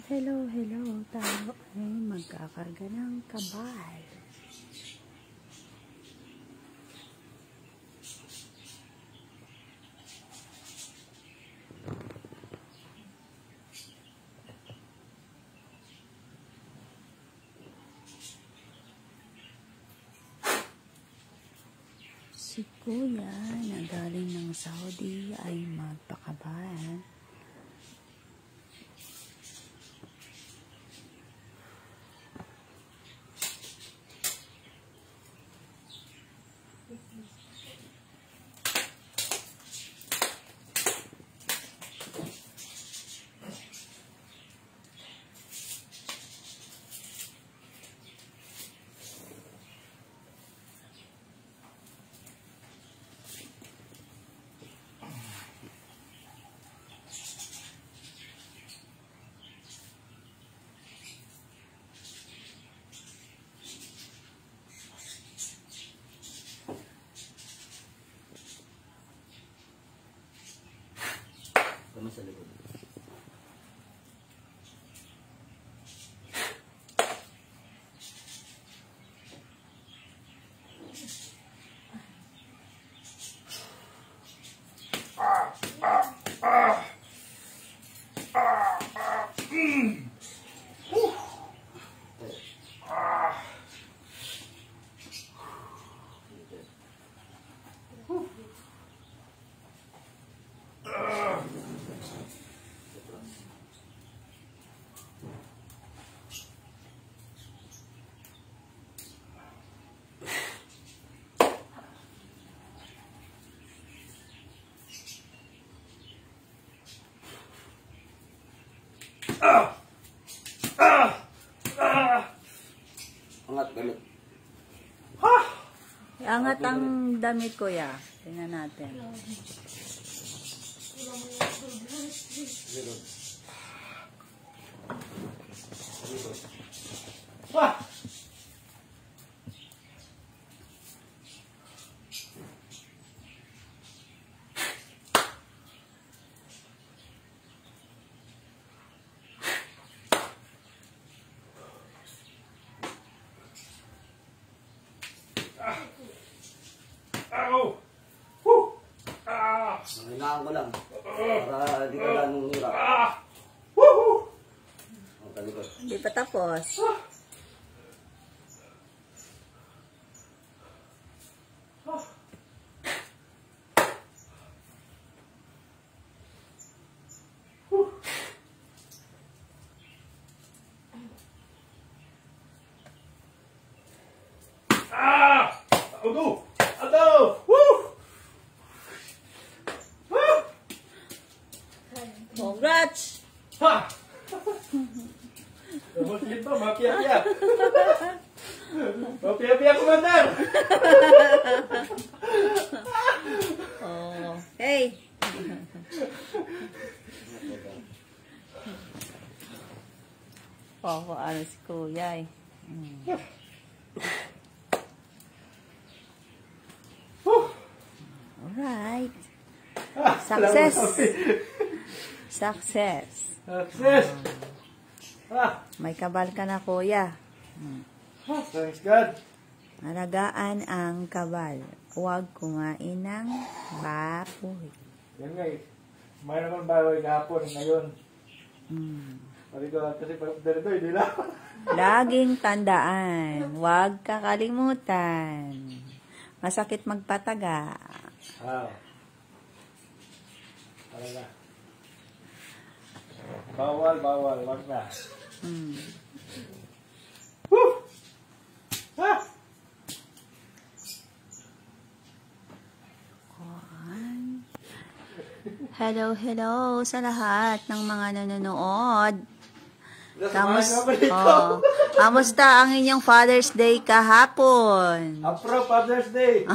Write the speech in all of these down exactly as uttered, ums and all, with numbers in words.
Hello, hello. Tayo ay magkakarga ng kabal. Si Kuya na galing ng Saudi ay magpakabal. Kami sa likod. Ah, ah, ah. Ah, ah. Mm. Uh. Ah. Uh. Ah. Ah! Ah! Ah! Angat damit. Ha! Angat ang damit, Kuya. Tingnan natin. Wah! Ow! Woo! Ah! Nanginaan ko lang. Para di ka ganong hirap. Ah! Woo! Ang talikod. Hindi pa tapos. Ah! Ah! Woo! Ah! Aduh! Aduh! Woo! Ah! Congrats! Ha! Tapos dito, mapia-pia. Mapia-pia, Commander! Oh, hey! Oh, ano si Kuya eh. Hmm. Alright. Ah, Success! Success! Success! Ah, May kabal ka na, Kuya. ah, thanks God. Alagaan ang kabal. Huwag kumain ng baboy. Yan nga eh. May naman baboy kahapon ngayon. Hmm. Sabi ko, kasi pag dito, hindi lang. Laging tandaan, huwag kakalimutan. Masakit magpataga. Ah. Talaga. Bawal, bawal. Wag na. Hmm. Woo! Ah! Hello, hello sa lahat ng mga nanonood. Kamus Kamusta? oh, kamusta ang inyong Father's Day kahapon? Apro Father's Day.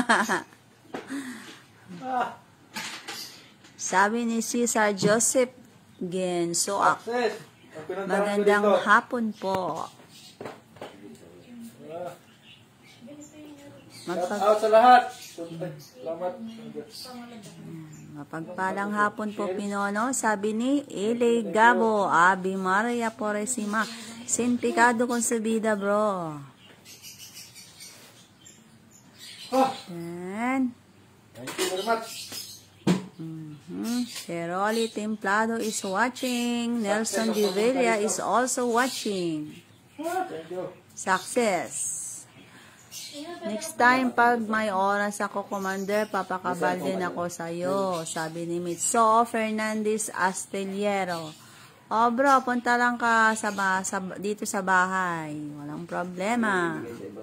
Ah, Sabi ni Cesar Joseph Gensoak, success. Ang pinuntahan ko magandang dito. hapon po. Ah, shout Magpag out sa lahat. Salamat. Mapagpalang hapon po, Pinono, sabi ni Ele Gabo, Abi Maria Poresima, sin picado consabida, bro. Ah, Yan. thank you very much. Mm-hmm. Teroli Templado is watching. Nelson Di Villa is also watching. Ah, thank you. Success. Next time, pag may oras ako, Commander, papakabal din ako sa'yo. Sabi ni Mitso Fernandez Astillero. O bro, punta lang ka sa, ba sa dito sa bahay. Walang problema.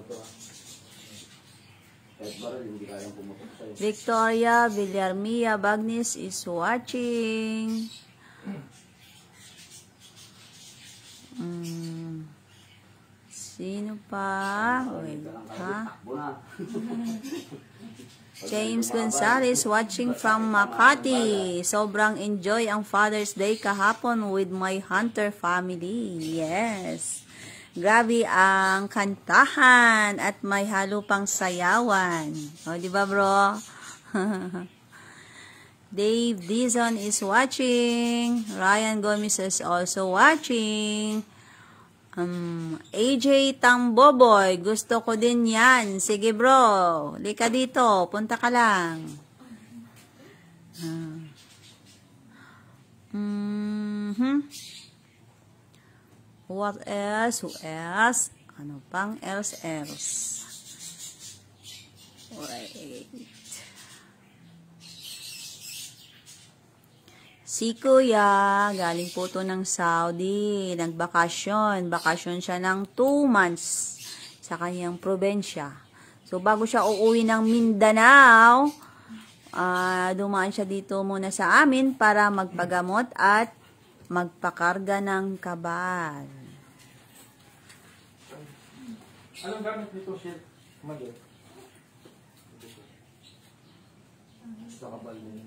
Victoria Villarmia Bagnis is watching. Mm. Sino pa? Wait, ha? James Gonzalez watching from Makati. Sobrang enjoy ang Father's Day kahapon with my Hunter family. Yes. Grabe ang kantahan at may halo pang sayawan. O, di ba, bro? Dave Dizon is watching. Ryan Gomez is also watching. Um, A J Tamboboy, gusto ko din yan. Sige, bro. Lika dito. Punta ka lang. Uh, mm-hmm. What else? Who else? Ano pang else else? Wait. Si Kuya, galing po to ng Saudi. Nagbakasyon. Bakasyon siya ng two months sa kanyang probensya. So, bago siya uuwi ng Mindanao, uh, dumaan siya dito muna sa amin para magpagamot at magpakarga ng kabal. Anong gamit nito, Sir? Mali. Sa kabal mo.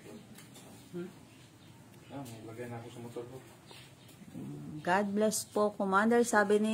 Ah, may lagay na ako sa motor ko. God bless po, Commander. Sabi ni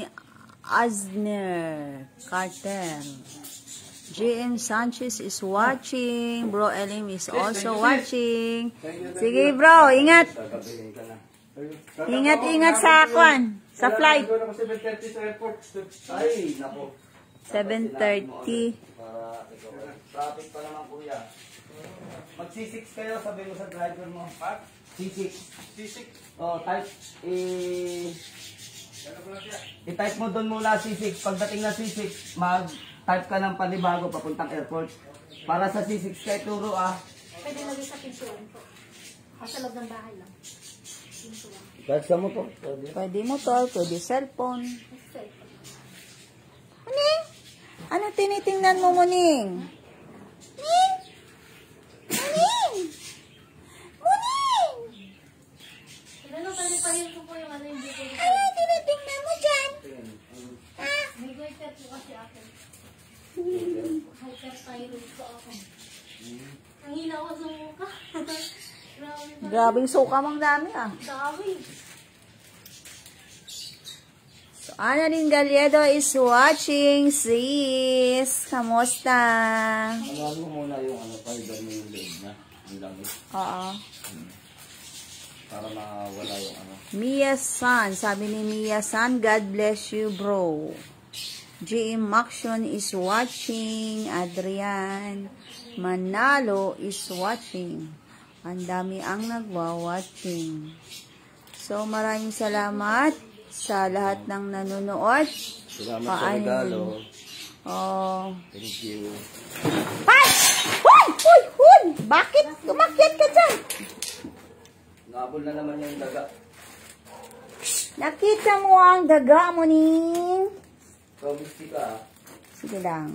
Azner Carter. J M Sanchez is watching. Bro Elim is also watching. Sige, bro. Ingat. Ingat, ingat sa akwan. Sa flight. Doon ako seven thirty sa airport. Ay, nako. seven thirty. Para ikaw. Traffic pa naman, kuya. Mag-C six kayo, sabi mo sa driver mo. Ha? C six. C six. Oh, type. Eh, Kaya ko lang siya. i-type mo doon mula C six. Pagdating na C six, mag-type ka ng panibago papuntang airport. Para sa C six kay turo ah. Pwede lagay sa pinsuan po. O sa loob ng bahay lang. Pinsuan. Kahit sa mo to. Pwede motor, pwede cellphone. Muning? Ano tinitingnan mo, Muning? Muning? Muning? Muning? Ano, pwede pa yun po yung ano yung dito. Ano tinitingnan mo dyan? Ha? May goiter po kasi ako. Hyperthyroid po ako. Ang hina ko sa mukha. Grabe pa. Grabing suka mong dami ah. Dami. So, Annalyn Galledo is watching, sis. Kamusta? Ano mo muna yung ano, fiber mo yung leg na. Ang langit. Oo. Para mawala yung ano. Mia San, sabi ni Mia San, God bless you, bro. J M Maction is watching. Adrian Manalo is watching. Ang dami ang nagwa-watching. So, maraming salamat sa lahat ng nanonood. Salamat sa Paano regalo. yun? Oh. Thank you. Pat! Huy! Huy! Huy! Bakit umakyat ka dyan? Naabol na naman yung daga. Nakita mo ang daga mo, Ning. Promise ka ah. Sige lang.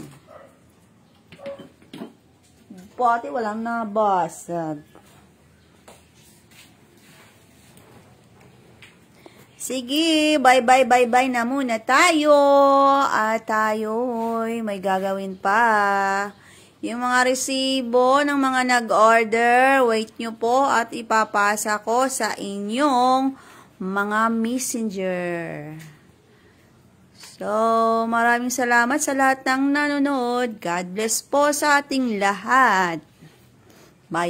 Pati walang nabasag. Sige, bye-bye, bye-bye na muna tayo. At tayo'y may gagawin pa. Yung mga resibo ng mga nag-order, wait nyo po at ipapasa ko sa inyong mga messenger. So, maraming salamat sa lahat ng nanonood. God bless po sa ating lahat.